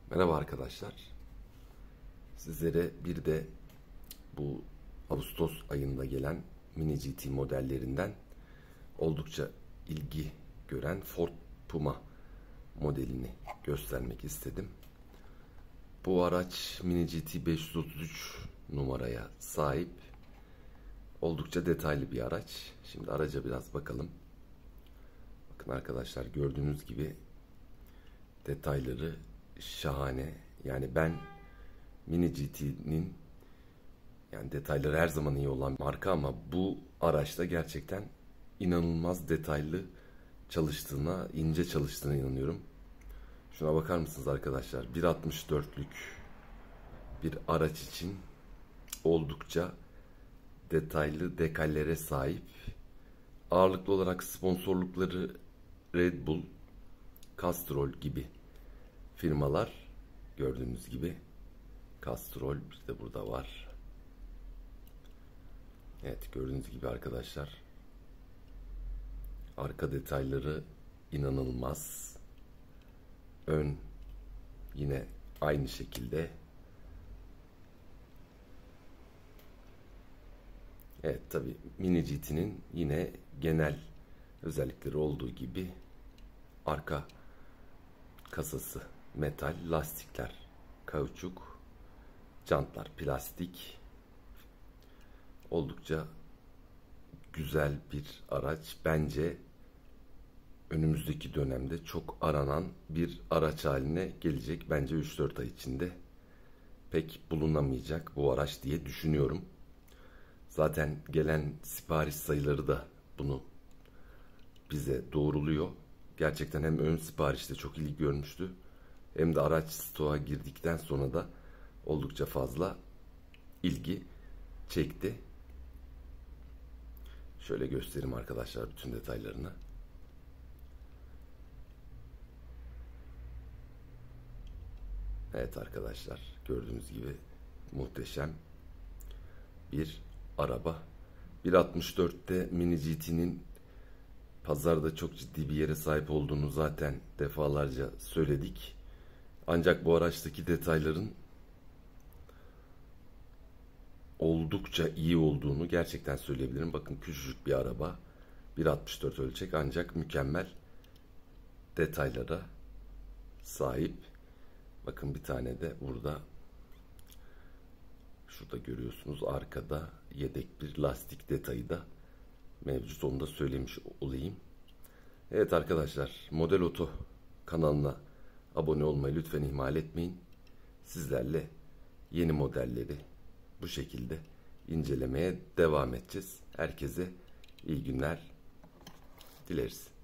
Merhaba arkadaşlar. Sizlere bir de bu Ağustos ayında gelen Mini GT modellerinden oldukça ilgi gören Ford Puma modelini göstermek istedim. Bu araç Mini GT 533 numaraya sahip. Oldukça detaylı bir araç. Şimdi araca biraz bakalım. Bakın arkadaşlar, gördüğünüz gibi detayları şahane. Yani ben Mini GT'nin detayları her zaman iyi olan marka ama bu araçta gerçekten inanılmaz detaylı çalıştığına, ince çalıştığına inanıyorum. Şuna bakar mısınız arkadaşlar? 1.64'lük bir araç için oldukça detaylı dekallere sahip. Ağırlıklı olarak sponsorlukları Red Bull, Castrol gibi firmalar, gördüğünüz gibi Castrol bir de burada var. Evet, gördüğünüz gibi arkadaşlar, arka detayları inanılmaz. Ön yine aynı şekilde. Evet, tabi Mini GT'nin yine genel özellikleri olduğu gibi arka kasası metal, lastikler kauçuk, jantlar plastik. Oldukça güzel bir araç. Bence önümüzdeki dönemde çok aranan bir araç haline gelecek. Bence 3-4 ay içinde pek bulunamayacak bu araç diye düşünüyorum. Zaten gelen sipariş sayıları da bunu bize doğruluyor. Gerçekten hem ön siparişte çok ilgi görmüştü, hem de araç stoğa girdikten sonra da oldukça fazla ilgi çekti. Şöyle göstereyim arkadaşlar bütün detaylarını. Evet arkadaşlar, gördüğünüz gibi muhteşem bir araba. 1.64'te Mini GT'nin pazarda çok ciddi bir yere sahip olduğunu zaten defalarca söyledik. Ancak bu araçtaki detayların oldukça iyi olduğunu gerçekten söyleyebilirim. Bakın, küçücük bir araba, 1.64 ölçek, ancak mükemmel detaylara sahip. Bakın, bir tane de burada, şurada görüyorsunuz, arkada yedek bir lastik detayı da mevcut. Onu da söylemiş olayım. Evet arkadaşlar, Model Oto kanalına abone olmayı lütfen ihmal etmeyin. Sizlerle yeni modelleri bu şekilde incelemeye devam edeceğiz. Herkese iyi günler dileriz.